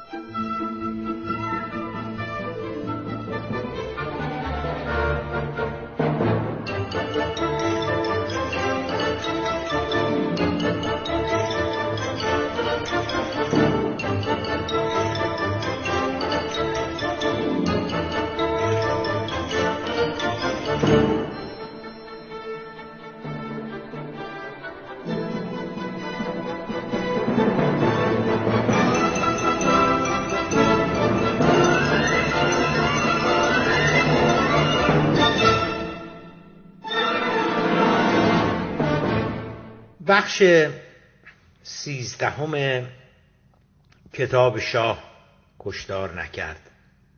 بخش 13 کتاب شاه کشتار نکرد.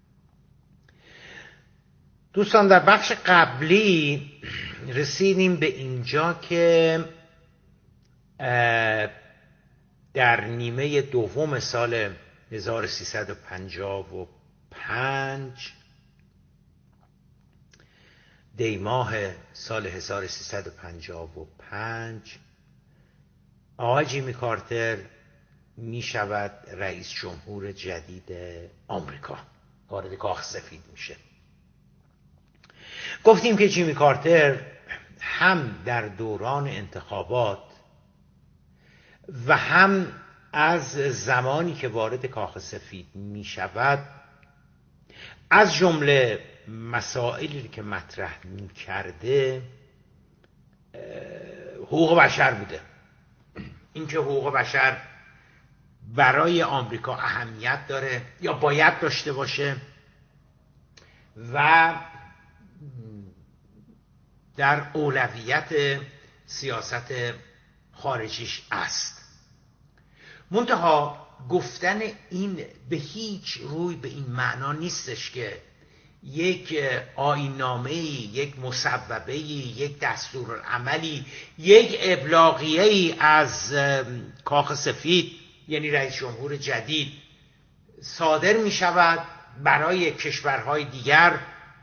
دوستان، در بخش قبلی رسیدیم به اینجا که در نیمه دوم سال 1355 دی ماه سال 1355 آقای جیمی کارتر می شود رئیس جمهور جدید آمریکا، وارد کاخ سفید میشه. گفتیم که جیمی کارتر هم در دوران انتخابات و هم از زمانی که وارد کاخ سفید می شود از جمله مسائلی که مطرح می کرده حقوق بشر بوده. اینکه حقوق بشر برای آمریکا اهمیت داره یا باید داشته باشه و در اولویت سیاست خارجیش است. منتها گفتن این به هیچ روی به این معنا نیستش که یک آیین‌نامه‌ای، یک مصوبه‌ای، یک دستورالعملی، یک ابلاغیه‌ای از کاخ سفید یعنی رئیس جمهور جدید صادر می شود برای کشورهای دیگر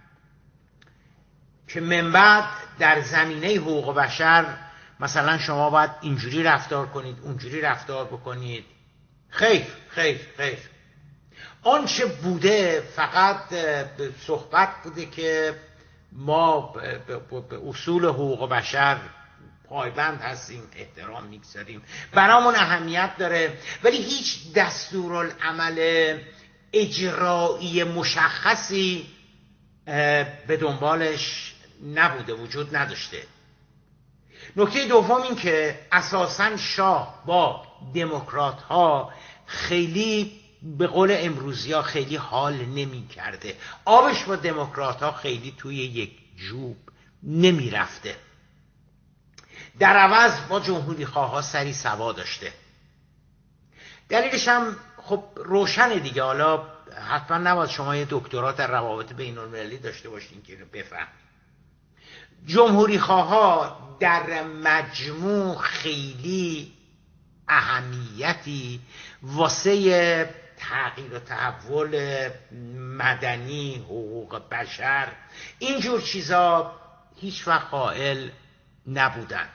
که من بعد در زمینه حقوق بشر مثلا شما باید اینجوری رفتار کنید، اونجوری رفتار بکنید. خیر خیر خیر، آنچه بوده فقط صحبت بوده که ما به اصول حقوق بشر پایبند هستیم، احترام میگذاریم، برامون اهمیت داره، ولی هیچ دستورالعمل اجرایی مشخصی به دنبالش نبوده، وجود نداشته. نکته دوم این که اساساً شاه با دموکرات ها خیلی به قول امروزی ها خیلی حال نمی کرده. آبش با دموکرات ها خیلی توی یک جوب نمی رفته. در عوض با جمهوری خواه ها سری سوا داشته. دلیلش هم خب روشنه دیگه. حالا حتما نباید شما یه دکترا در روابط بین المللی داشته باشین که بفهمید. جمهوری خواه ها در مجموع خیلی اهمیتی واسه تغییر و تحول مدنی، حقوق بشر، اینجور چیزا هیچ وقت قائل نبودن.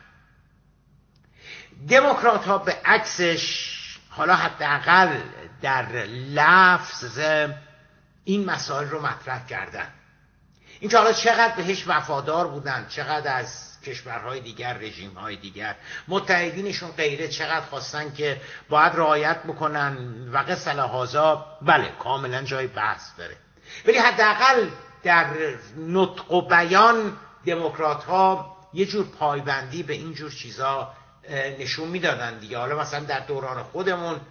دموکرات ها به عکسش حالا حداقل در لفظ این مسائل رو مطرح کردن. این که حالا چقدر بهش وفادار بودن، چقدر از کشورهای دیگر، رژیمهای دیگر، متحدینشون غیره چقدر خواستن که باید رعایت بکنن و قصه هازا، بله کاملا جای بحث داره. ولی حداقل در نطق و بیان دموکرات ها یه جور پایبندی به این جور چیزا نشون میدادن دیگه. حالا مثلا در دوران خودمون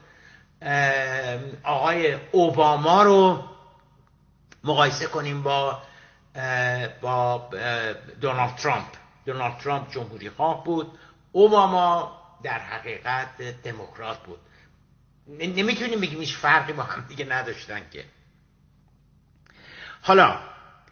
آقای اوباما رو مقایسه کنیم با دونالد ترامپ جمهوری خواه بود، اوباما در حقیقت دموکرات بود. نمیتونیم بگیم هیچ فرقی با هم دیگه نداشتن که. حالا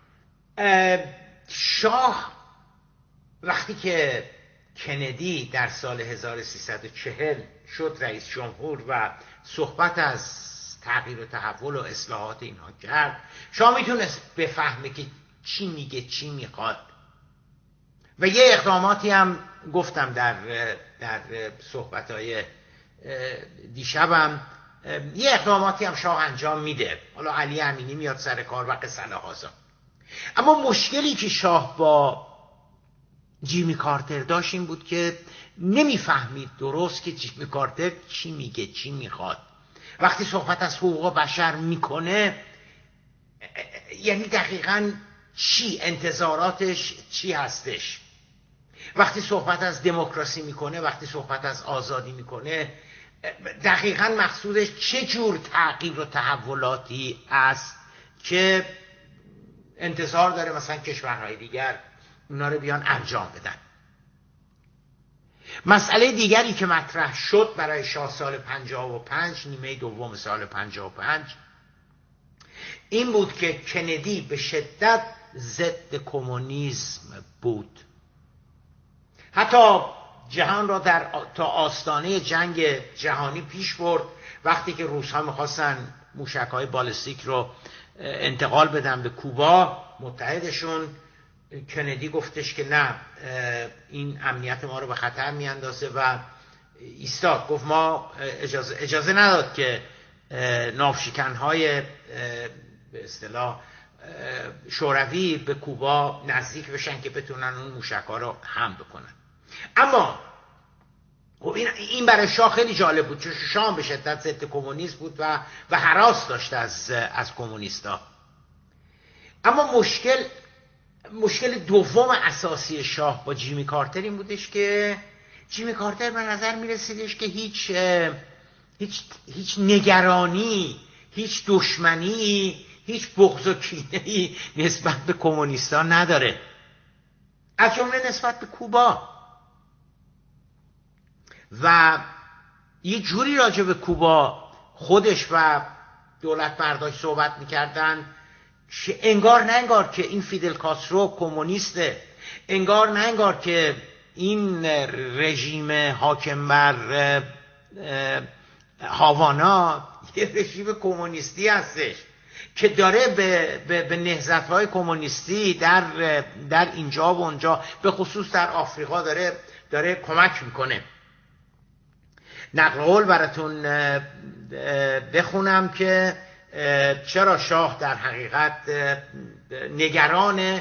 شاه وقتی که کندی در سال 1340 شد رئیس جمهور و صحبت از تغییر و تحول و اصلاحات اینها کرد، شاه میتونست بفهمه که چی میگه، چی میخواد. و یه اقداماتی هم گفتم در صحبتهای دیشبم یه اقداماتی هم شاه انجام میده، حالا علی امینی میاد سر کار و قصه هازا. اما مشکلی که شاه با جیمی کارتر داشت این بود که نمیفهمید درست که جیمی کارتر چی میگه، چی میخواد. وقتی صحبت از حقوق بشر میکنه یعنی دقیقاً چی، انتظاراتش چی هستش. وقتی صحبت از دموکراسی میکنه، وقتی صحبت از آزادی میکنه، دقیقاً مقصودش چه جور تغییر و تحولاتی است که انتظار داره مثلا کشورهای دیگر اونا رو بیان انجام بدن. مسئله دیگری که مطرح شد برای شاه سال 55، نیمه دوم سال 55، این بود که کندی به شدت ضد کمونیسم بود. حتی جهان را تا آستانه جنگ جهانی پیش برد. وقتی که روس‌ها می‌خواستن موشک‌های بالستیک رو انتقال بدن به کوبا متحدشون، کندی گفتش که نه، این امنیت ما رو به خطر میاندازه و ایستاد. گفت ما اجازه نداد که ناوشکن‌های به اصطلاح شوروی به کوبا نزدیک بشن که بتونن اون موشک‌ها رو حمل بکنن. اما این برای شاه خیلی جالب بود، چون شاه به شدت ضد کمونیسم بود و هراس داشت از کمونیستا. اما مشکل دوم اساسی شاه با جیمی کارتر این بودش که جیمی کارتر به نظر میرسیدش که هیچ نگرانی، هیچ دشمنی، هیچ بغض و کینه‌ای نسبت به کمونیستان نداره، از جمله نسبت به کوبا. و یه جوری راجع به کوبا خودش و دولت مرداش صحبت میکردن که انگار نه انگار که این فیدل کاسترو کمونیسته، انگار نه انگار که این رژیم حاکم بر هاوانا یه رژیم کمونیستی هستش که داره به نهضت‌های کمونیستی در اینجا و اونجا، به خصوص در آفریقا داره کمک میکنه. نقل قول براتون بخونم که چرا شاه در حقیقت نگران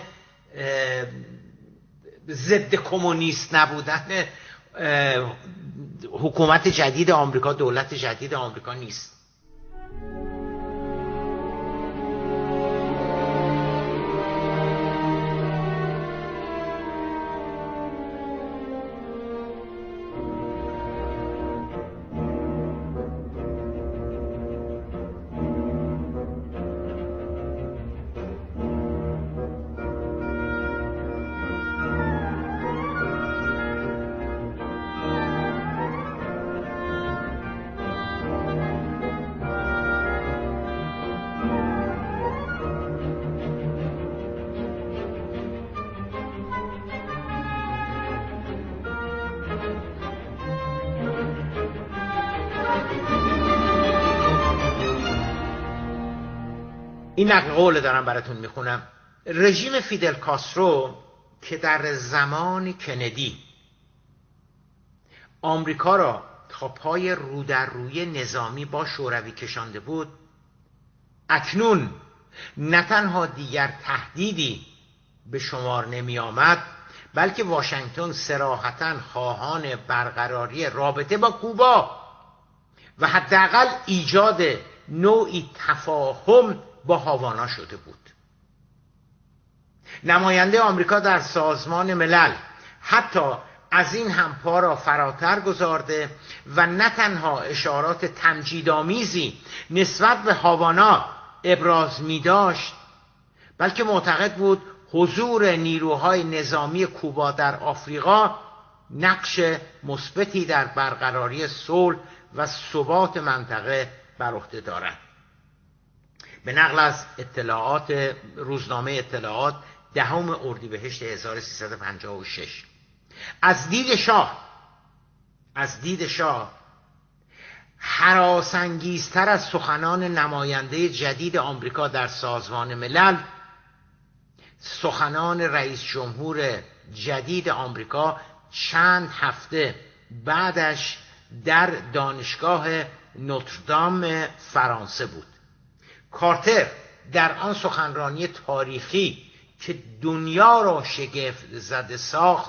ضد کمونیست نبودن حکومت جدید آمریکا، دولت جدید آمریکا نیست. این نقل قول دارم براتون میخونم. رژیم فیدل کاسترو که در زمان کندی آمریکا را تا پای رو در روی نظامی با شوروی کشانده بود، اکنون نه تنها دیگر تهدیدی به شمار نمی آمد، بلکه واشنگتن صراحتاً خواهان برقراری رابطه با کوبا و حداقل ایجاد نوعی تفاهم با هاوانا شده بود. نماینده آمریکا در سازمان ملل حتی از این هم پا را فراتر گذارده و نه تنها اشارات تمجیدآمیزی نسبت به هاوانا ابراز می داشت، بلکه معتقد بود حضور نیروهای نظامی کوبا در آفریقا نقش مثبتی در برقراری صلح و ثبات منطقه بر عهده دارد. به نقل از روزنامه اطلاعات 10 اردیبهشت 1356، از دید شاه هراس‌انگیزتر از سخنان نماینده جدید آمریکا در سازمان ملل، سخنان رئیس جمهور جدید آمریکا چند هفته بعدش در دانشگاه نوتردام فرانسه بود. کارتر در آن سخنرانی تاریخی که دنیا را شگفت زده ساخت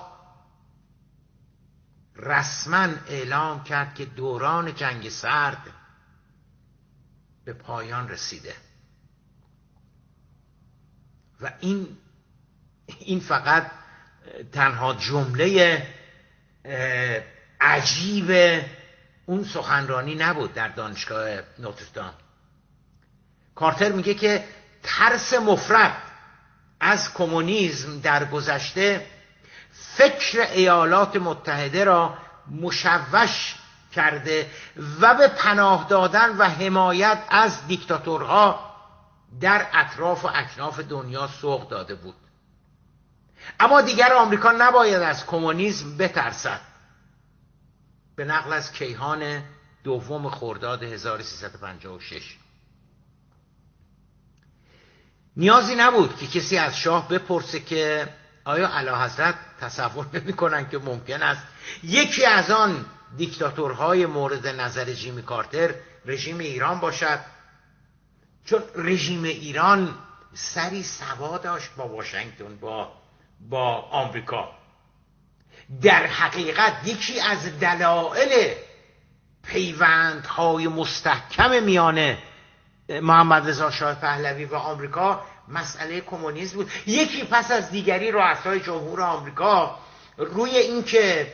رسما اعلام کرد که دوران جنگ سرد به پایان رسیده و این فقط تنها جمله عجیب اون سخنرانی نبود در دانشگاه نوتردام. کارتر میگه که ترس مفرط از کمونیسم در گذشته فکر ایالات متحده را مشوش کرده و به پناه دادن و حمایت از دیکتاتورها در اطراف و اکناف دنیا سوق داده بود. اما دیگر آمریکا نباید از کمونیسم بترسد. به نقل از کیهان دوم خرداد 1356. نیازی نبود که کسی از شاه بپرسه که آیا اعلیحضرت تصور نمی‌کنن که ممکن است یکی از آن دیکتاتورهای مورد نظر جیمی کارتر رژیم ایران باشد، چون رژیم ایران سری سوا داشت با واشنگتن، با آمریکا. در حقیقت یکی از دلایل پیوندهای مستحکم میان محمد رضا شاه پهلوی و آمریکا مسئله کمونیسم بود. یکی پس از دیگری رؤسای جمهور آمریکا روی اینکه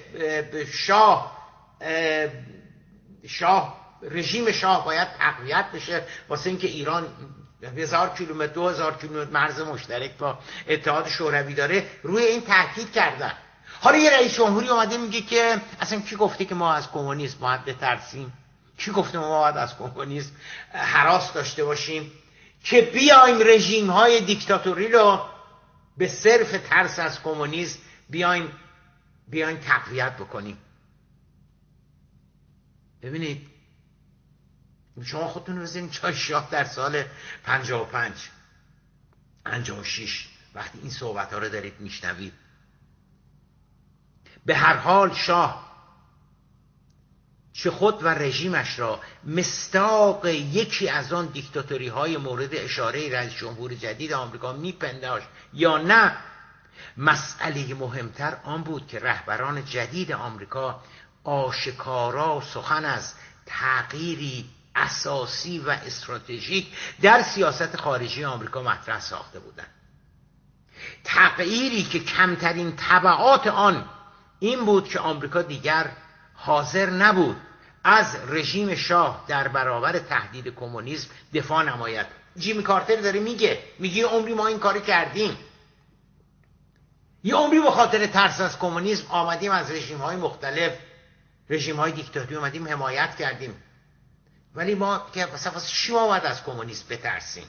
رژیم شاه باید تقویت بشه واسه اینکه ایران 1000 کیلومتر 2000 کیلومتر مرز مشترک با اتحاد شوروی داره، روی این تاکید کردن. حالا یه رئیس جمهوری اومده میگه که اصلا کی گفته که ما از کمونیسم باید بترسیم؟ کی گفته ما باید از کمونیسم هراس داشته باشیم که بیایم رژیم های دیکتاتوری رو به صرف ترس از کمونیسم بیایم تقویت بکنیم؟ ببینید شما خودتون رو بزنید جای شاه در سال 55 56 وقتی این صحبت ها رو دارید میشنوید. به هر حال شاه چه خود و رژیمش را مصداق یکی از آن دیکتاتوری های مورد اشاره رئیس جمهور جدید آمریکا میپنداشت یا نه، مسئله مهمتر آن بود که رهبران جدید آمریکا آشکارا سخن از تغییری اساسی و استراتژیک در سیاست خارجی آمریکا مطرح ساخته بودند. تغییری که کمترین تبعات آن این بود که آمریکا دیگر حاضر نبود از رژیم شاه در برابر تهدید کمونیسم دفاع نماید. جیمی کارتر داره میگه عمری ما این کارو کردیم، یه عمری به خاطر ترس از کمونیسم آمدیم از رژیم‌های مختلف، رژیم‌های دیکتاتوری اومدیم حمایت کردیم، ولی ما که واسه چی ما باید از کمونیسم بترسیم؟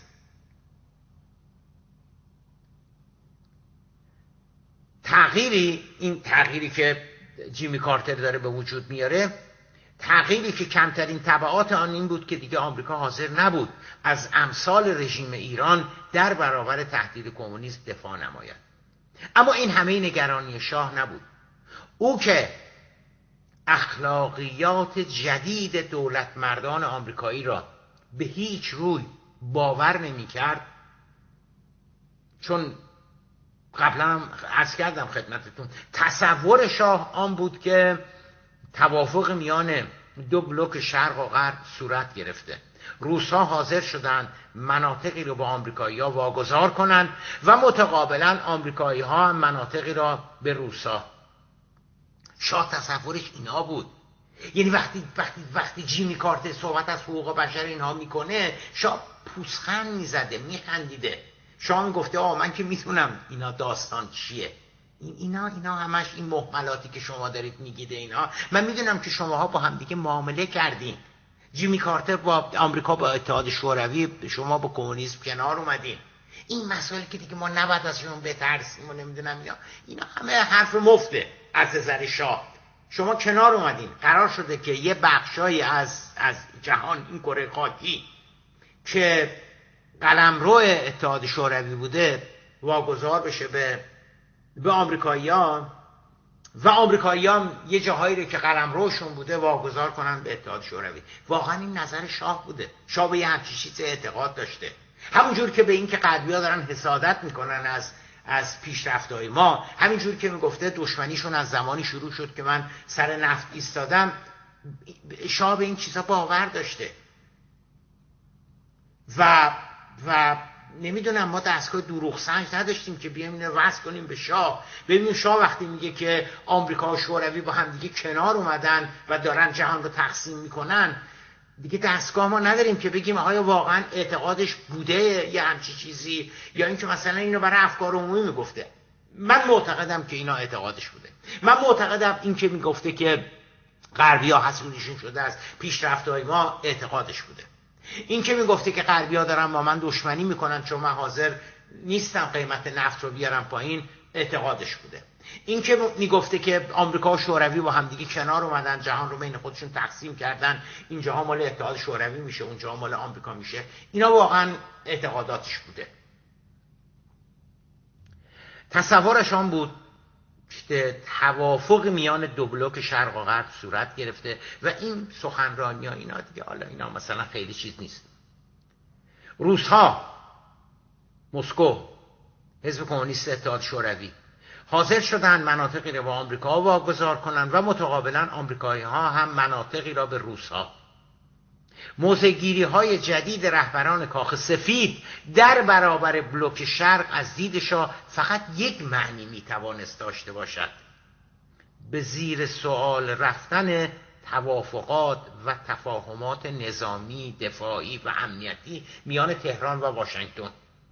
این تغییری که جیمی کارتر داره به وجود میاره، تغییری که کمترین تبعات آن این بود که دیگه آمریکا حاضر نبود از امثال رژیم ایران در برابر تهدید کمونیسم دفاع نماید. اما این همه نگرانی شاه نبود. او که اخلاقیات جدید دولت مردان آمریکایی را به هیچ روی باور نمی کرد، چون قبلا هم عرض کردم خدمتتون تصور شاه آن بود که توافق میان دو بلوک شرق و غرب صورت گرفته، روس‌ها حاضر شدند مناطقی رو با آمریکایی‌ها واگذار کنند و متقابلا آمریکایی‌ها هم مناطقی را به روس‌ها. شاه تصورش اینا بود. یعنی وقتی جیمی کارتر صحبت از حقوق بشر اینها میکنه، شاه پوزخند میزده، میخندیده. شاه میگفته من که میتونم اینا داستان چیه، اینا همش این مهملاتی که شما دارید میگید، اینا من میدونم که شماها با هم دیگه معامله کردین. جیمی کارتر با آمریکا با اتحاد شوروی، شما با کمونیسم کنار اومدین. این مسائلی که دیگه ما نباید ازشون بترسیم و نمیدونم اینا همه حرف مفته از نظر شاه. شما کنار اومدین، قرار شده که یه بخشایی از جهان، این کره خاکی که قلمرو اتحاد شوروی بوده واگذار بشه به آمریکایی‌ها و آمریکایی‌ها یه جاهایی رو که قلمروشون بوده واگذار کنن به اتحاد شوروی. واقعا این نظر شاه بوده. شاه به یه همچین چیزی اعتقاد داشته. همونجور که به این که غربی‌ها دارن حسادت میکنن از پیشرفت‌های ما، همینجور که میگفته دشمنیشون از زمانی شروع شد که من سر نفت ایستادم، شاه به این چیزا باور داشته. و نمیدونم، ما دستگاه دروغ سنج نداشتیم که بیایم اینو وصل کنیم به شاه. ببینیم شاه وقتی میگه که آمریکا و شوروی با هم دیگه کنار اومدن و دارن جهان رو تقسیم میکنن، دیگه دستگاه ما نداریم که بگیم آیا واقعا اعتقادش بوده یه همچی چیزی، یا اینکه مثلا اینو برای افکار عمومی میگفته. من معتقدم که اینا اعتقادش بوده. من معتقدم این که میگفته که غربی‌ها حسودیشون شده از پیشرفت‌های ما اعتقادش بوده. این که میگفته که غربی‌ها دارن با من دشمنی میکنن چون من حاضر نیستم قیمت نفت رو بیارم پایین، اعتقادش بوده. این که میگفته که آمریکا و شوروی با همدیگه کنار اومدن، جهان رو بین خودشون تقسیم کردن، اینجاها مال اتحاد شوروی میشه اونجاها مال آمریکا میشه، اینا واقعا اعتقاداتش بوده. تصورش آن بود توافق میان دو بلوک شرق و غرب صورت گرفته و این سخنرانی ها اینا دیگه، حالا اینا مثلا خیلی چیز نیست. روس‌ها، مسکو، حزب کمونیست اتحاد شوروی حاضر شدن مناطقی را به آمریکا واگذار کنند و متقابلا آمریکایی‌ها هم مناطقی را به روس‌ها. موضع‌گیری های جدید رهبران کاخ سفید در برابر بلوک شرق از دید شاه فقط یک معنی میتوانست داشته باشد: به زیر سوال رفتن توافقات و تفاهمات نظامی، دفاعی و امنیتی میان تهران و واشنگتن.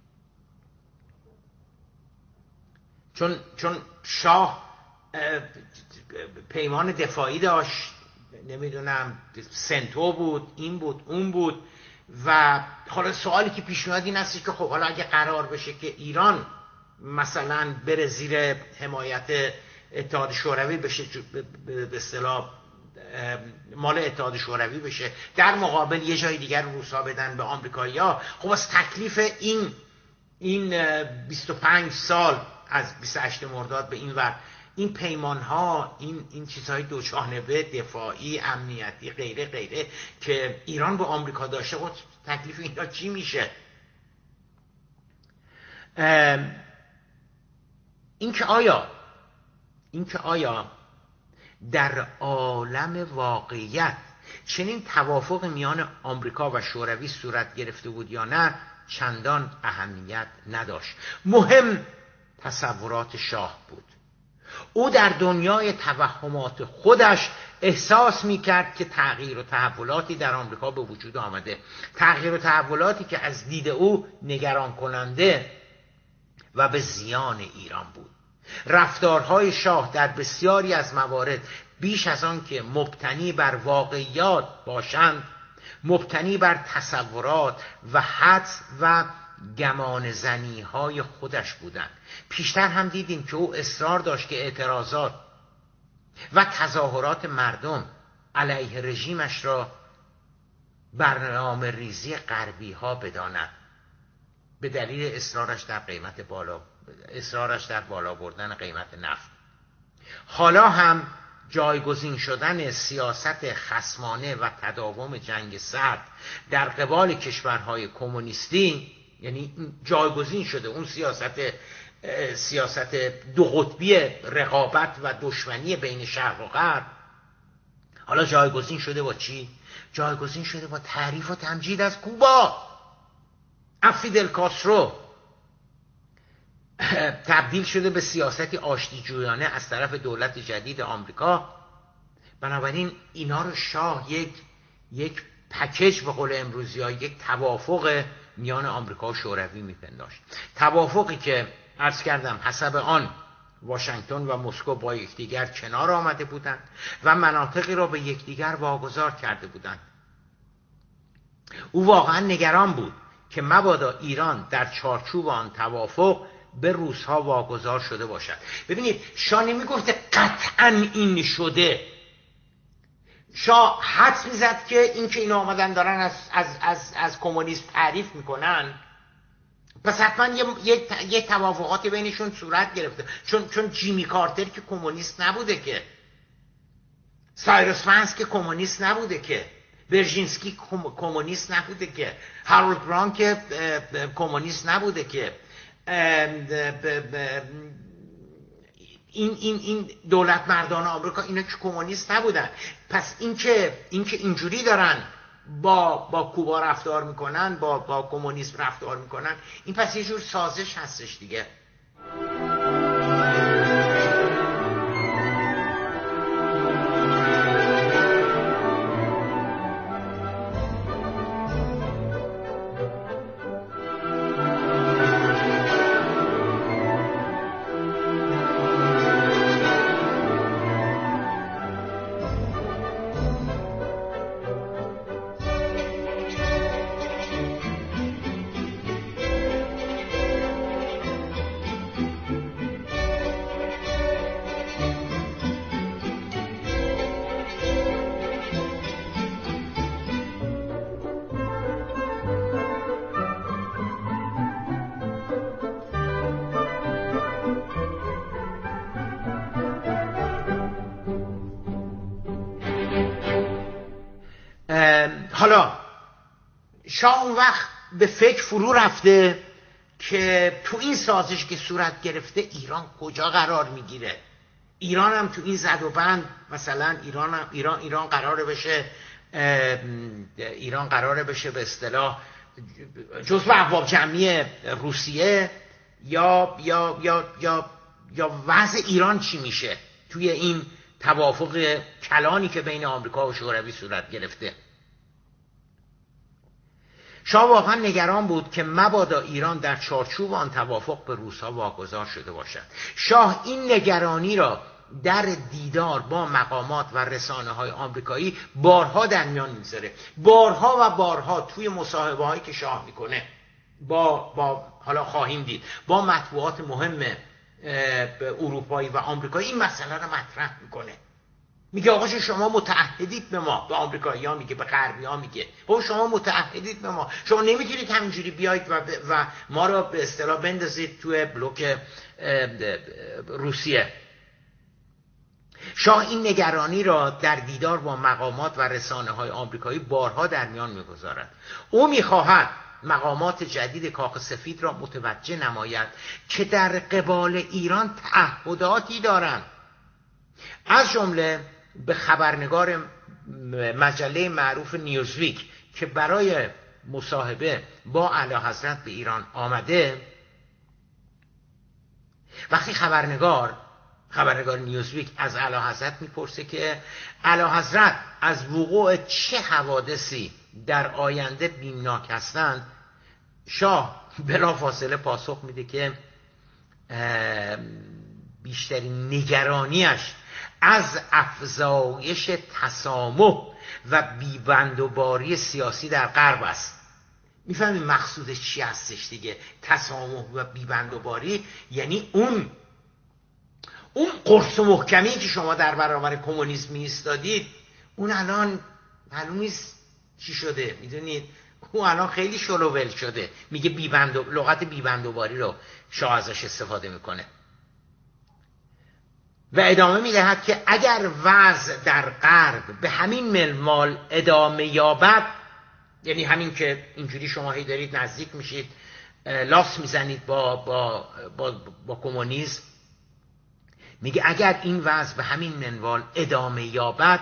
چون شاه پیمان دفاعی داشت، نمیدونم سنتو بود، این بود، اون بود، و حالا سوالی که پیش میاد این هستش که خب حالا اگه قرار بشه که ایران مثلا بره زیر حمایت اتحاد شوروی بشه، به اصطلاح مال اتحاد شوروی بشه، در مقابل یه جای دیگر روسا بدن به آمریکایی‌ها، خب از تکلیف این 25 سال از 28 مرداد به این ور، این پیمان ها، این چیزهای دوجانبه، دفاعی، امنیتی، غیره غیره که ایران با آمریکا داشته، خود تکلیف اینا چی میشه؟ اینکه آیا در عالم واقعیت چنین توافق میان آمریکا و شوروی صورت گرفته بود یا نه چندان اهمیت نداشت. مهم تصورات شاه بود. او در دنیای توهمات خودش احساس میکرد که تغییر و تحولاتی در آمریکا به وجود آمده، تغییر و تحولاتی که از دید او نگران کننده و به زیان ایران بود. رفتارهای شاه در بسیاری از موارد بیش از آن که مبتنی بر واقعیات باشند، مبتنی بر تصورات و حدس و گمان زنی های خودش بودند. پیشتر هم دیدیم که او اصرار داشت که اعتراضات و تظاهرات مردم علیه رژیمش را برنامه ریزی غربی ها بداند، به دلیل اصرارش در بالا بردن قیمت نفت. حالا هم جایگزین شدن سیاست خصمانه و تداوم جنگ سرد در قبال کشورهای کمونیستی، یعنی جایگزین شده اون سیاست دو قطبی رقابت و دشمنی بین شرق و غرب، حالا جایگزین شده با چی؟ جایگزین شده با تعریف و تمجید از کوبا. فیدل کاسترو تبدیل شده به سیاستی آشتیجویانه از طرف دولت جدید آمریکا. بنابراین اینا رو شاه یک پکیج به قول امروزی‌ها، یک توافق میان آمریکا و شوروی میپنداشت. توافقی که عرض کردم حسب آن واشنگتن و مسکو با یکدیگر کنار آمده بودند و مناطقی را به یکدیگر واگذار کرده بودند. او واقعا نگران بود که مبادا ایران در چارچوب آن توافق به روس‌ها واگذار شده باشد. ببینید شاه نمیگفت قطعاً این شده، شاه حدس میزد که این که اینا آمدن دارن از کمونیسم تعریف میکنن، پس حتما یه توافقاتی بینشون صورت گرفته، چون جیمی کارتر که کمونیست نبوده که، سایرس فنس که کمونیست نبوده که، برژینسکی کمونیست نبوده که، هارولد براون که کمونیست نبوده که، این دولت مردان آمریکا اینا که کمونیست نبودن. پس این که اینجوری دارن با کوبا رفتار میکنن، با کمونیسم رفتار میکنن، این پس یه جور سازش هستش دیگه. حالا شاه اون وقت به فکر فرو رفته که تو این سازش که صورت گرفته ایران کجا قرار میگیره. ایران هم تو این زد و بند، مثلا ایران قراره بشه به اصطلاح جزو اقوام جمعی روسیه، یا وضع ایران چی میشه توی این توافق کلانی که بین آمریکا و شوروی صورت گرفته. شاه واقعا نگران بود که مبادا ایران در چارچوب آن توافق به روس‌ها واگذار شده باشد. شاه این نگرانی را در دیدار با مقامات و رسانه‌های آمریکایی بارها در میان میذاره، بارها توی مصاحبه‌هایی که شاه میکنه حالا خواهیم دید با مطبوعات مهم اروپایی و آمریکایی این مسئله رو مطرح میکنه. میگه آقا شما متعهدید به ما، به آمریکایی‌ها میگه، به غربی‌ها میگه آقا شما متعهدید به ما، شما نمیتونید همینجوری بیایید و ما را به اصطلاح بندازید توی بلوک روسیه. شاه این نگرانی را در دیدار با مقامات و رسانه‌های آمریکایی بارها در میان میگذارد. او میخواهد مقامات جدید کاخ سفید را متوجه نماید که در قبال ایران تعهداتی دارند، از جمله به خبرنگار مجله معروف نیوزویک که برای مصاحبه با اعلیحضرت به ایران آمده. وقتی خبرنگار نیوزویک از اعلیحضرت میپرسه که اعلیحضرت از وقوع چه حوادثی در آینده بیمناک هستند، شاه بلافاصله پاسخ میده که بیشترین نگرانیش از افزایش تسامح و بیبندوباری سیاسی در غرب است. میفهمید مقصودش چی هستش دیگه؟ تسامح و بیبندوباری یعنی اون قرص و محکمی که شما در برابر کمونیسم ایستادید، اون الان معلوم نیست چی شده. میدونید اون الان خیلی شلوول شده. میگه لغت بیبندوباری رو شاه ازش استفاده میکنه و ادامه میدهد که اگر وضع در غرب به همین منوال ادامه یابد، یعنی همین که اینجوری شما هی دارید نزدیک میشید، لاس میزنید با کمونیسم، میگه اگر این وضع به همین منوال ادامه یابد،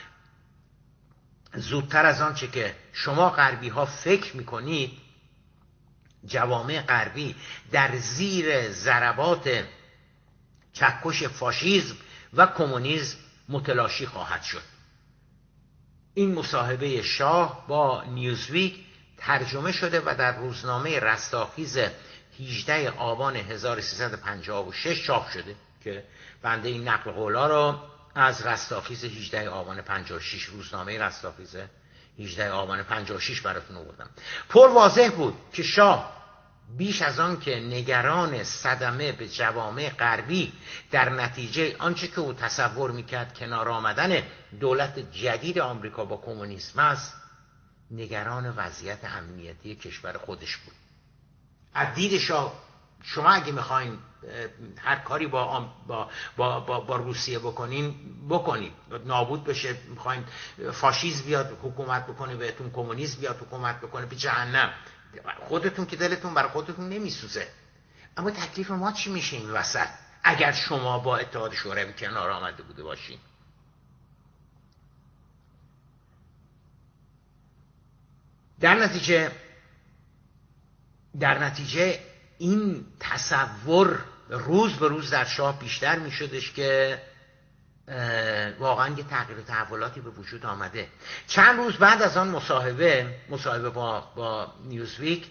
زودتر از آنچه که شما غربی ها فکر میکنید، جوامع غربی در زیر ضربات چکش فاشیسم و کمونیسم متلاشی خواهد شد. این مصاحبه شاه با نیوزویک ترجمه شده و در روزنامه رستاخیز 18 آبان 1356 چاپ شده که بنده این نقل قولا رو از رستاخیز 18 آبان 56، روزنامه رستاخیز 18 آبان 56 براتون آوردم. پر واضح بود که شاه بیش از آن که نگران صدمه به جوامع غربی در نتیجه آنچه که او تصور میکرد کنار آمدن دولت جدید آمریکا با کمونیسم است، نگران وضعیت امنیتی کشور خودش بود. از دید شما اگه میخواین هر کاری با روسیه بکنید نابود بشه، میخواین فاشیسم بیاد حکومت بکنه بهتون، کمونیسم بیاد حکومت بکنه، به جهنم. خودتون که دلتون برای خودتون نمیسوزه. اما تکلیف ما چی میشه این وسط اگر شما با اتحاد شوروی کنار آمده بوده باشین؟ در نتیجه این تصور روز به روز در شاه بیشتر می شدش که واقعا یه تغییر و تحولاتی به وجود آمده. چند روز بعد از آن مصاحبه با نیوزویک،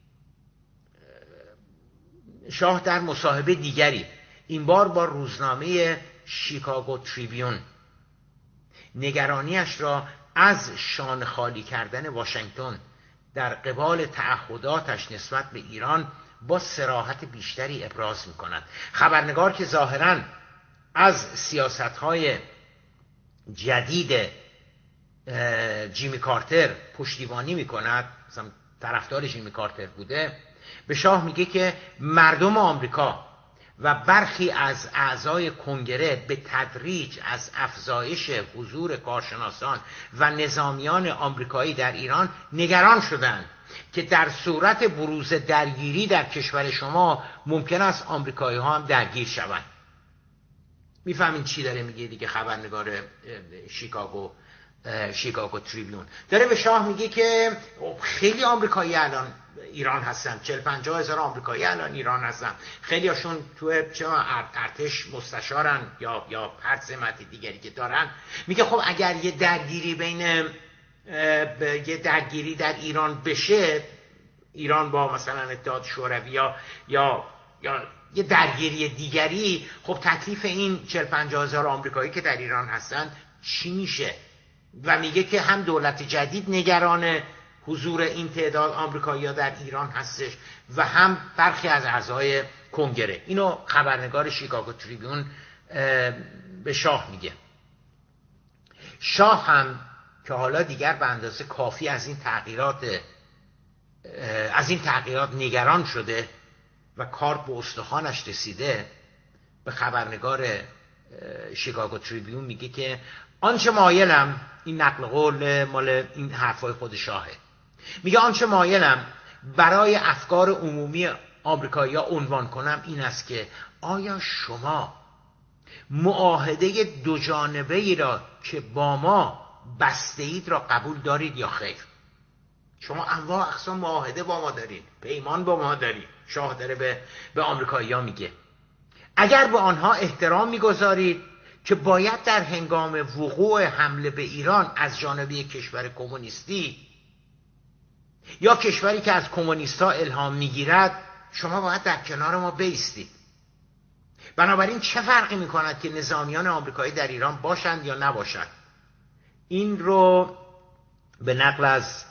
شاه در مصاحبه دیگری، این بار با روزنامه شیکاگو تریبیون، نگرانیش را از شانه خالی کردن واشنگتن در قبال تعهداتش نسبت به ایران با صراحت بیشتری ابراز می‌کند. خبرنگار که ظاهراً از سیاست‌های جدید جیمی کارتر پشتیبانی می‌کند، مثلا طرفدار جیمی کارتر بوده، به شاه میگه که مردم آمریکا و برخی از اعضای کنگره به تدریج از افزایش حضور کارشناسان و نظامیان آمریکایی در ایران نگران شدند که در صورت بروز درگیری در کشور شما ممکن است آمریکایی ها هم درگیر شوند. میفهمین چی داره میگه دیگه؟ خبرنگار شیکاگو تریبیون داره به شاه میگه که خیلی آمریکایی الان ایران هستن، 40-50 هزار آمریکایی الان ایران هستن، خیلی هاشون تو ارتش مستشارن یا هر سمت دیگری که دارن. میگه خب اگر یه درگیری در ایران بشه، ایران با مثلا اتحاد شوروی یا یه درگیری دیگری، خب تکلیف این 40-50 هزار آمریکایی که در ایران هستن چی میشه؟ و میگه که هم دولت جدید نگران حضور این تعداد آمریکایی‌ها در ایران هستش و هم برخی از اعضای کنگره. اینو خبرنگار شیکاگو تریبیون به شاه میگه. شاه هم که حالا دیگر به اندازه کافی از این تغییرات نگران شده و کار به استخوانش رسیده، به خبرنگار شیکاگو تریبیون میگه که آنچه مایلم، این نقل قول مال این حرفای خود شاهه، میگه آنچه مایلم برای افکار عمومی آمریکایی‌ها عنوان کنم این است که آیا شما معاهده دو جانبه‌ای را که با ما بسته اید را قبول دارید یا خیر؟ شما انواع اقسام معاهده با ما دارید، پیمان با ما دارید. شاه داره به آمریکایی‌ها میگه اگر به آنها احترام میگذارید که باید در هنگام وقوع حمله به ایران از جانب یک کشور کمونیستی یا کشوری که از کمونیست‌ها الهام میگیرد، شما باید در کنار ما بایستید. بنابراین چه فرقی میکند که نظامیان آمریکایی در ایران باشند یا نباشند؟ این رو به نقل از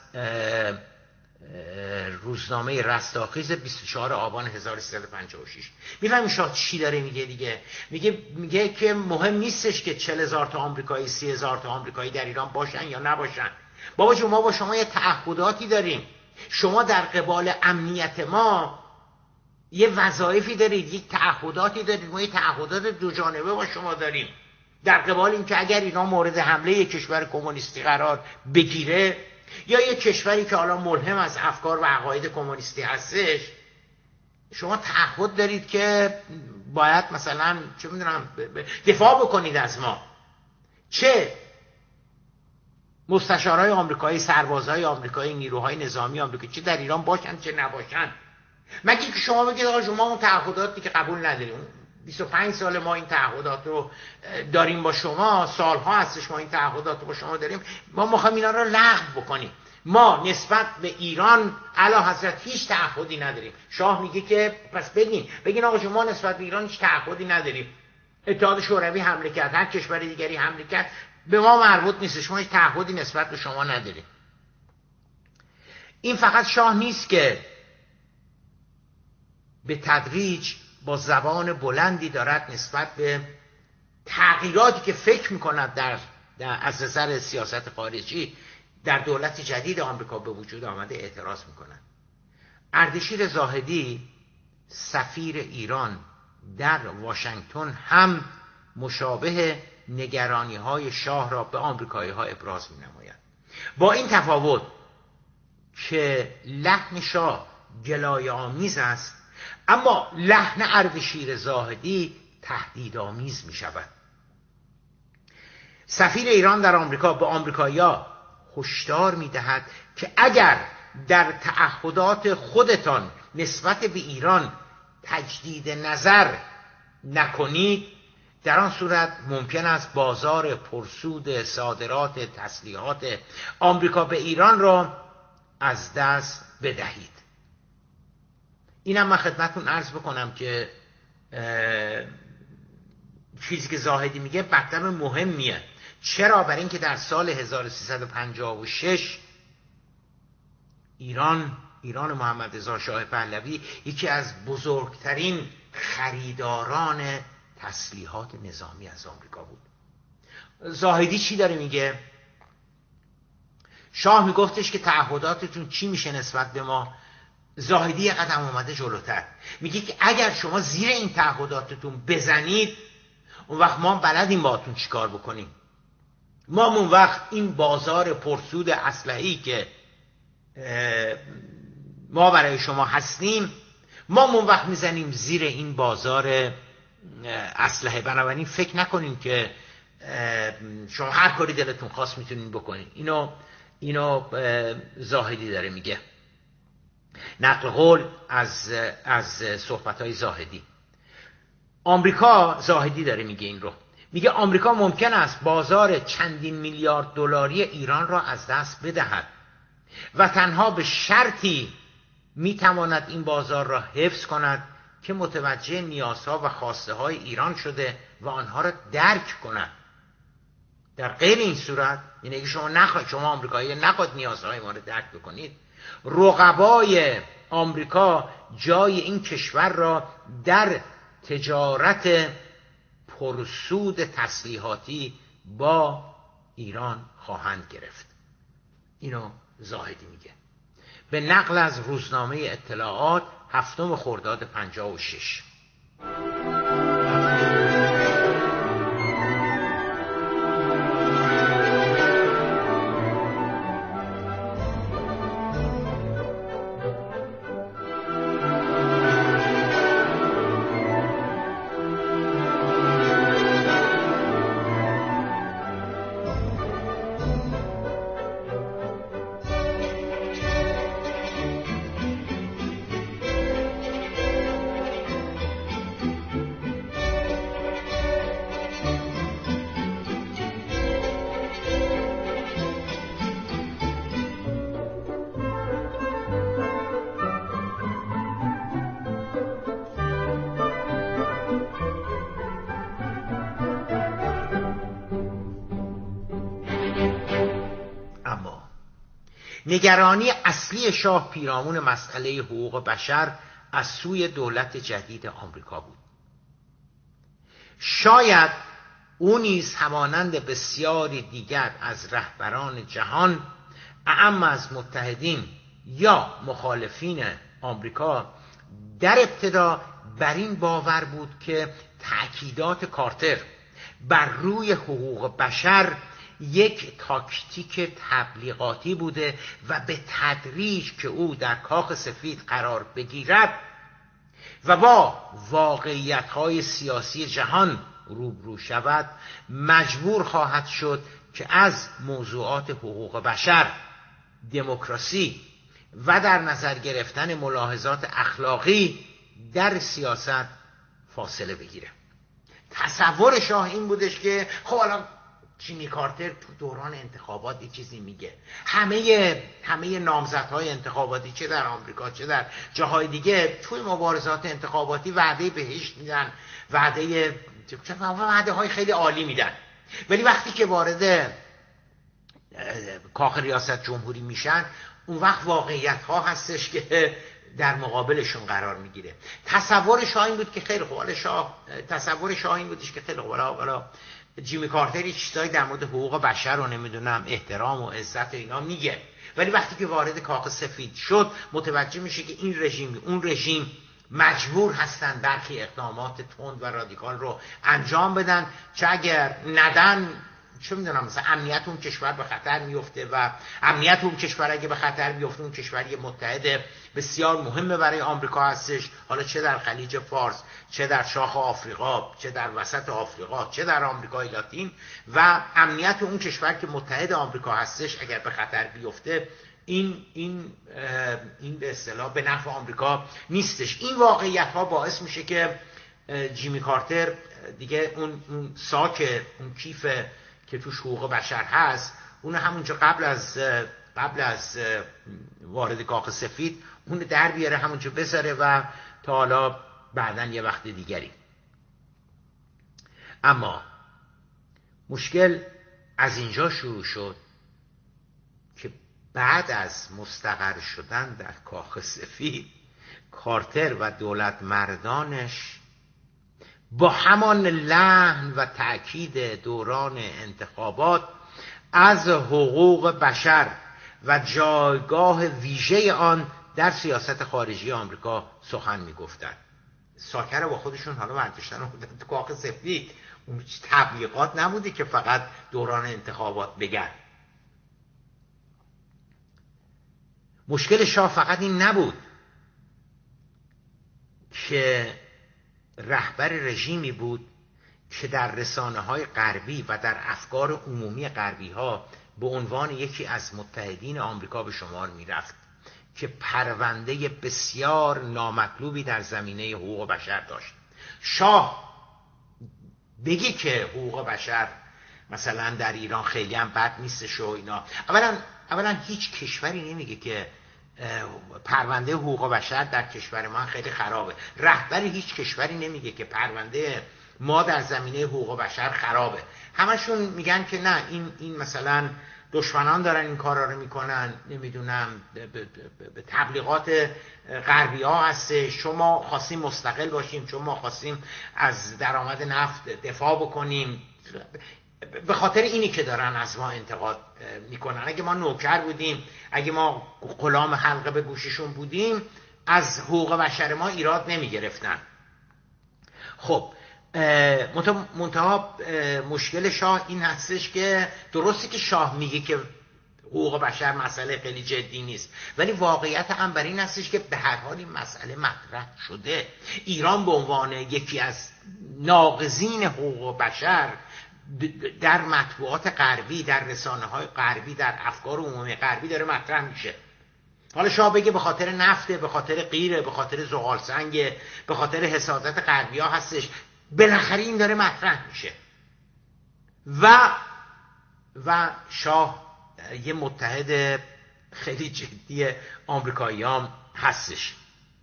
روزنامه رستاخیز 24 آبان 1356 میفهمیم شاه چی داره میگه دیگه. میگه که مهم نیستش که 40,000 تا آمریکایی 30,000 تا آمریکایی در ایران باشن یا نباشن. بابا جون، ما با شما یه تعهداتی داریم، شما در قبال امنیت ما یه وظایفی دارید، یک تعهداتی دارید، ما یه تعهدات دو جانبه با شما داریم در قبال اینکه اگر اینا مورد حمله یک کشور کمونیستی قرار بگیره یا یک کشوری که حالا ملهم از افکار و عقاید کمونیستی هستش، شما تعهد دارید که باید مثلا چه میدونم دفاع بکنید از ما. چه مستشارهای آمریکایی، سربازهای آمریکایی، نیروهای نظامی آمریکایی چه در ایران باشن چه نباشن، مگه که شما بگید آقا شما اون تعهداتی که قبول نداریم، 25 سال ما این تعهدات رو داریم با شما، سالها هستش ما این تعهدات رو با شما داریم، ما میخوایم اینا رو لغو بکنیم، ما نسبت به ایران اعلی حضرت هیچ تعهدی نداریم. شاه میگه که پس بگین آقا شما نسبت به ایران هیچ تعهدی نداریم، اتحاد شوروی حمله کرد، هر کشور دیگری حمله کرد، به ما مربوط نیست، شما هیچ تعهدی نسبت به شما نداریم. این فقط شاه نیست که به تدریج با زبان بلندی دارد نسبت به تغییراتی که فکر میکند از نظر سیاست خارجی در دولت جدید آمریکا به وجود آمده اعتراض میکند. اردشیر زاهدی سفیر ایران در واشنگتن هم مشابه نگرانی‌های شاه را به آمریکایی‌ها ابراز می‌نماید، با این تفاوت که لحن شاه گلایه‌آمیز است اما لحن اردشیر زاهدی تهدیدآمیز می‌شود. سفیر ایران در آمریکا به آمریکایی‌ها هشدار می‌دهد که اگر در تعهدات خودتان نسبت به ایران تجدید نظر نکنید، در آن صورت ممکن است بازار پرسود صادرات تسلیحات آمریکا به ایران را از دست بدهید. اینم من خدمتتون عرض بکنم که چیزی که زاهدی میگه مطلب مهمیه. چرا؟ برای اینکه در سال 1356 ایران محمد رضا شاه پهلوی یکی از بزرگترین خریداران تسلیحات نظامی از آمریکا بود. زاهدی چی داره میگه؟ شاه میگفتش که تعهداتتون چی میشه نسبت به ما؟ زاهدی یه قدم اومده جلوتر، میگه که اگر شما زیر این تعهداتتون بزنید، اون وقت ما بلدیم باهاتون چیکار بکنیم. ما اون وقت این بازار پرسود اسلحه‌ای که ما برای شما هستیم، ما اون وقت میزنیم زیر این بازار اسلحه. بنابراین فکر نکنیم که شما هر کاری دلتون خواست میتونین بکنین. اینو زاهدی داره میگه. نقل قول از صحبت‌های زاهدی. آمریکا، زاهدی داره میگه این رو، میگه آمریکا ممکن است بازار چندین میلیارد دلاری ایران را از دست بدهد و تنها به شرطی میتواند این بازار را حفظ کند که متوجه نیازها و خواسته های ایران شده و آنها را درک کند. در غیر این صورت، یعنی اگه شما آمریکایی نخواهید نیازهای ما را درک بکنید، رقبای آمریکا جای این کشور را در تجارت پرسود تسلیحاتی با ایران خواهند گرفت. اینو زاهدی میگه به نقل از روزنامه اطلاعات 7 خرداد 56. نگرانی اصلی شاه پیرامون مسئله حقوق بشر از سوی دولت جدید آمریکا بود. شاید او نیز همانند بسیاری دیگر از رهبران جهان، اعم از متحدین یا مخالفین آمریکا، در ابتدا بر این باور بود که تأکیدات کارتر بر روی حقوق بشر یک تاکتیک تبلیغاتی بوده و به تدریج که او در کاخ سفید قرار بگیرد و با واقعیت‌های سیاسی جهان روبرو شود، مجبور خواهد شد که از موضوعات حقوق بشر، دموکراسی و در نظر گرفتن ملاحظات اخلاقی در سیاست فاصله بگیره. تصور شاه این بودش که خب الان جیمی کارتر تو دوران انتخابات یه چیزی میگه، همه نامزدهای انتخاباتی چه در آمریکا چه در جاهای دیگه توی مبارزات انتخاباتی وعده بهشت میدن، وعده های خیلی عالی میدن، ولی وقتی که وارد کاخ ریاست جمهوری میشن، اون وقت واقعیت ها هستش که در مقابلشون قرار میگیره. تصور شاه این بود که خیلی خوب، تصور شاه این بودش که خیلی خوب، حالا جیمی کارتر چیزایی در مورد حقوق بشر رو نمیدونم احترام و عزت و اینا میگه، ولی وقتی که وارد کاخ سفید شد متوجه میشه که این رژیم اون رژیم مجبور هستن برخی اقدامات تند و رادیکال رو انجام بدن، چه اگر ندن چه میدونم مثلا امنیت اون کشور به خطر میفته و امنیت اون کشور اگه به خطر بیفته اون کشور یه متحد بسیار مهمه برای آمریکا هستش، حالا چه در خلیج فارس، چه در شاخ آفریقا، چه در وسط آفریقا، چه در آمریکای لاتین، و امنیت اون کشور که متحد آمریکا هستش اگر به خطر بیفته این به اصطلاح به نفع آمریکا نیستش. این واقعیت ها باعث میشه که جیمی کارتر دیگه اون ساک اون کیف که توش حقوق بشر هست اون همونجا قبل از وارد کاخ سفید اون در بیاره همونجا بذاره و تا حالا بعدن یه وقت دیگری. اما مشکل از اینجا شروع شد که بعد از مستقر شدن در کاخ سفید کارتر و دولت مردانش با همان لحن و تأکید دوران انتخابات از حقوق بشر و جایگاه ویژه آن در سیاست خارجی آمریکا سخن می‌گفتند. ساکر رو با خودشون حالا برداشتن و تو کاخ سفید، اون تبلیغات نبوده که فقط دوران انتخابات بگن. مشکل شاه فقط این نبود که رهبر رژیمی بود که در رسانه‌های غربی و در افکار عمومی غربی‌ها به عنوان یکی از متحدین آمریکا به شمار می‌رفت که پرونده بسیار نامطلوبی در زمینه حقوق بشر داشت. شاه بگی که حقوق بشر مثلا در ایران خیلی هم بد نیستش و اینا، اولا هیچ کشوری نمیگه که پرونده حقوق بشر در کشور ما خیلی خرابه. رهبر هیچ کشوری نمیگه که پرونده ما در زمینه حقوق بشر خرابه. همشون میگن که نه این مثلا دشمنان دارن این کارا رو میکنن، نمیدونم به تبلیغات غربی ها هسته، شما خواستیم مستقل باشیم، شما خواستیم از درآمد نفت دفاع بکنیم. به خاطر اینی که دارن از ما انتقاد میکنن. اگه ما نوکر بودیم، اگه ما غلام حلقه به گوششون بودیم، از حقوق بشر ما ایراد نمیگرفتن. خب منتها مشکل شاه این هستش که درسته که شاه میگه که حقوق بشر مسئله خیلی جدی نیست، ولی واقعیت هم بر این هستش که به هر حال این مسئله مطرح شده. ایران به عنوان یکی از ناقضین حقوق بشر در مطبوعات غربی، در رسانه‌های غربی، در افکار عمومی غربی داره مطرح میشه. حالا شاه بگه به خاطر نفته، به خاطر غیره، به خاطر زغال سنگ، به خاطر حسادت غربی‌ها هستش، بالاخره این داره مطرح میشه و شاه یه متحد خیلی جدی آمریکایی‌ها هستش.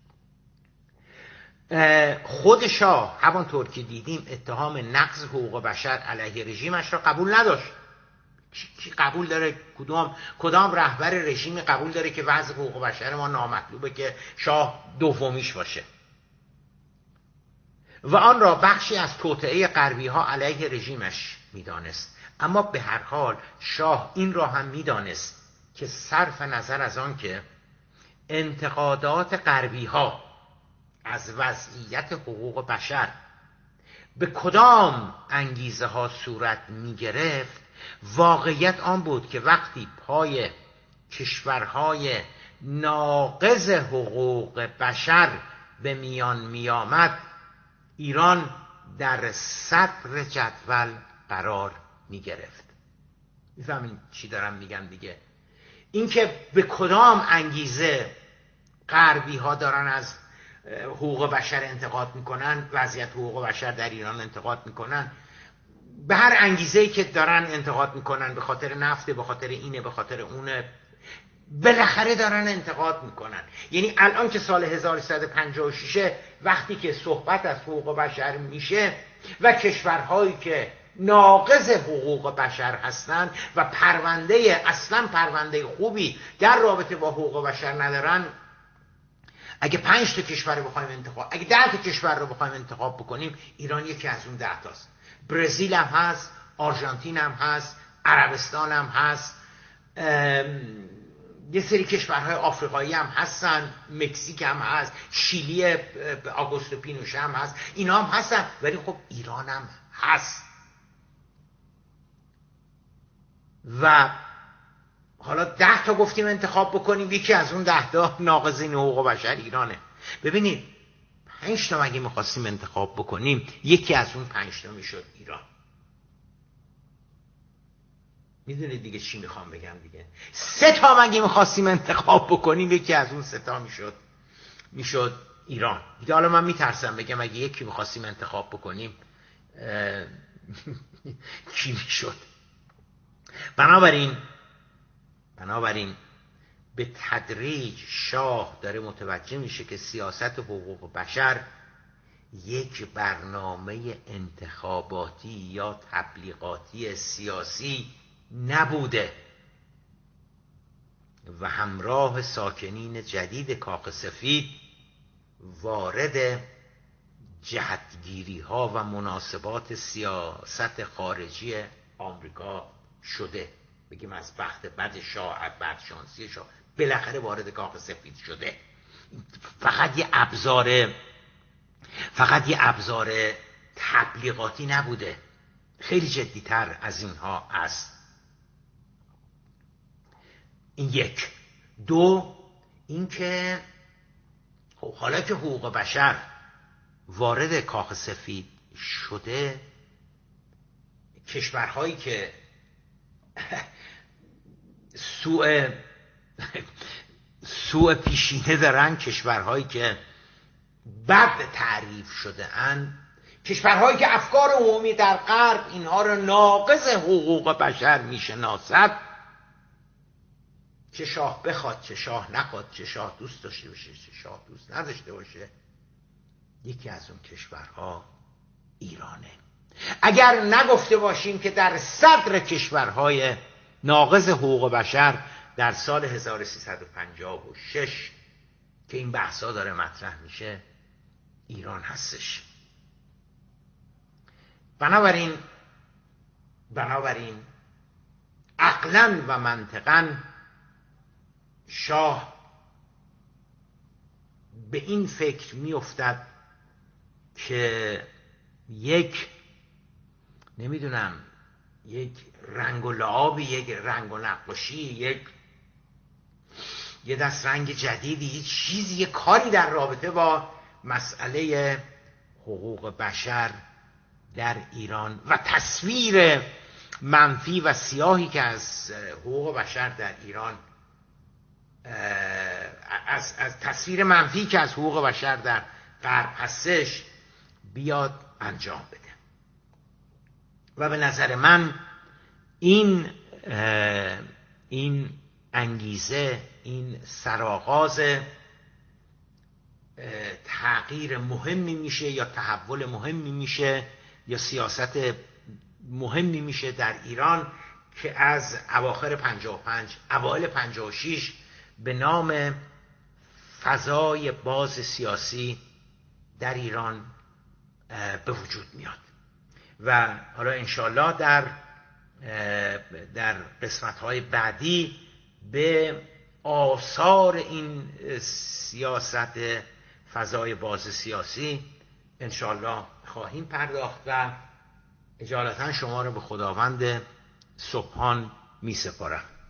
خود شاه همانطور که دیدیم اتهام نقض حقوق بشر علیه رژیمش را قبول نداشت. کی قبول داره؟ کدام رهبر رژیمی قبول داره که وضع حقوق بشر ما نامطلوبه که شاه دومیش باشه؟ و آن را بخشی از توطئه غربی ها علیه رژیمش میدانست. اما به هر حال شاه این را هم میدانست که صرف نظر از آن که انتقادات غربی ها از وضعیت حقوق بشر به کدام انگیزه ها صورت می گرفت، واقعیت آن بود که وقتی پای کشورهای ناقض حقوق بشر به میان می آمد، ایران در صدر جدول قرار می گرفت. میفهمین چی دارم میگم دیگه؟ اینکه به کدام انگیزه غربی ها دارن از حقوق بشر انتقاد میکنن، وضعیت حقوق بشر در ایران انتقاد میکنن، به هر انگیزه‌ای که دارن انتقاد میکنن، به خاطر نفته، به خاطر اینه، به خاطر اونه، بالاخره دارن انتقاد میکنن. یعنی الان که سال 1356 وقتی که صحبت از حقوق بشر میشه و کشورهایی که ناقض حقوق بشر هستن و اصلا پرونده خوبی در رابطه با حقوق بشر ندارن، اگه 5 تا کشور رو بخوایم انتخاب، اگه 10 تا کشور رو بخوایم انتخاب بکنیم، ایران یکی از اون 10 تاست. برزیل هم هست، آرژانتین هم هست، عربستان هم هست، یه سری کشورهای آفریقایی هم هستن، مکزیک هم هست، شیلی آگوستو پینوشه هم هست، اینا هم هستن، ولی خب ایران هم هست. و حالا 10 تا گفتیم انتخاب بکنیم، یکی از اون 10 تا ناقضین حقوق بشر ایرانه. ببینید 5 تا مگه میخواستیم انتخاب بکنیم، یکی از اون 5 تا میشد ایران. میدونید دیگه چی میخوام بگم دیگه. 3 تا مگه میخواستیم انتخاب بکنیم، یکی از اون 3 تا میشد ایران دیگه. حالا من میترسم بگم اگه یکی میخواستیم انتخاب بکنیم کی میشد. بنابراین به تدریج شاه داره متوجه میشه که سیاست حقوق بشر یک برنامه انتخاباتی یا تبلیغاتی سیاسی نبوده و همراه ساکنین جدید کاخ سفید وارد جهتگیری ها و مناسبات سیاست خارجی آمریکا شده. بگیم از بخت بد شاه، از بدشانسی شاه، بالاخره وارد کاخ سفید شده. فقط یه ابزار تبلیغاتی نبوده، خیلی جدیتر از اینها است. این یک. دو، اینکه خب حالا که حقوق بشر وارد کاخ سفید شده، کشورهایی که سوء پیشینه دارن، کشورهایی که بد تعریف شده ان، کشورهایی که افکار عمومی در غرب اینها را ناقض حقوق بشر میشناسد، چه شاه بخواد چه شاه نخواد، چه شاه دوست داشته باشه چه شاه دوست نداشته باشه، یکی از اون کشورها ایرانه. اگر نگفته باشیم که در صدر کشورهای ناقض حقوق بشر در سال 1356 که این بحثا داره مطرح میشه ایران هستش. بنابراین عقلاً و منطقاً شاه به این فکر میافتد که یک رنگ و لعابی، یک رنگ و نقاشی، یه دست رنگ جدیدی، یه چیزی، یه کاری در رابطه با مسئله حقوق بشر در ایران و تصویر منفی و سیاهی که از حقوق بشر در ایران، از تصویر منفی که از حقوق بشر در غرب هستش بیاد انجام بده. و به نظر من این انگیزه، این سرآغاز تغییر مهمی میشه یا تحول مهمی میشه یا سیاست مهمی میشه در ایران که از اواخر 55 اوایل 56 به نام فضای باز سیاسی در ایران به وجود میاد. و حالا انشالله در قسمت‌های بعدی به آثار این سیاست فضای باز سیاسی انشالله خواهیم پرداخت و اجالتا شما را به خداوند سبحان می سپارم.